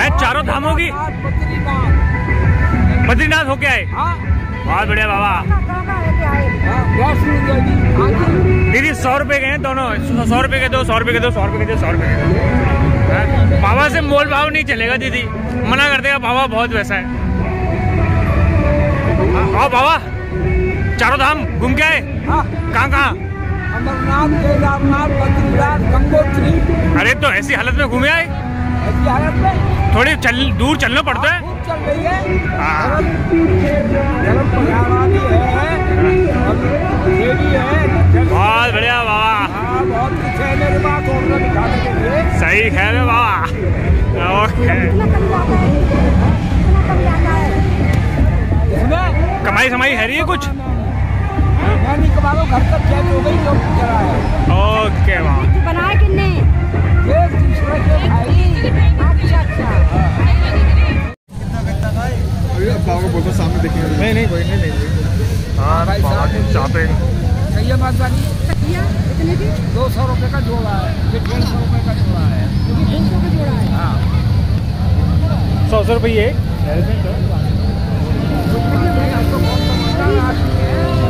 चारों धामों की बद्रीनाथ होके आए। बहुत बढ़िया बाबा। दीदी 100 रुपए के हैं दोनों, 100 रुपए के दो, 100 रुपए के दो, 100 रुपए के दो, 100 रुपए के दो। बाबा से मोल भाव नहीं चलेगा दीदी, मना कर देगा, बाबा बहुत वैसा है। आओ बाबा, चारों धाम घूम के आए? कहाँ कहाँ? अमरनाथ, केदारनाथ, बद्रीनाथ, गंगोत्री। अरे तो ऐसी हालत में घूमे आए? ऐसी हालत में थोड़ी दूर चलना पड़ता है। चल रही है। धर्मशाला भी है, ये भी है। बहुत बढ़िया बाबा। बहुत कुछ है मेरे पास ऑर्डर दिखाने के लिए। सही है रे बाबा। ओके। कमाई समाई है रही कुछ? मैं नहीं कमा रहा, घर तक चेंज हो गई तो चला है। ओके बाबा। बनाया कितने? ये दूसरे के खाई। अच्छा अच्छा। बाबा को बोलता सामने देखेंगे। नहीं कोई नहीं। हाँ भाई साहब चाहते सही है बात वाली। कितने की? 200 रुपए का जोड़ा है, ये 150 रुपए का जोड़ा है। 200 का जोड़ा है। हाँ 100 रुपये। आपको बहुत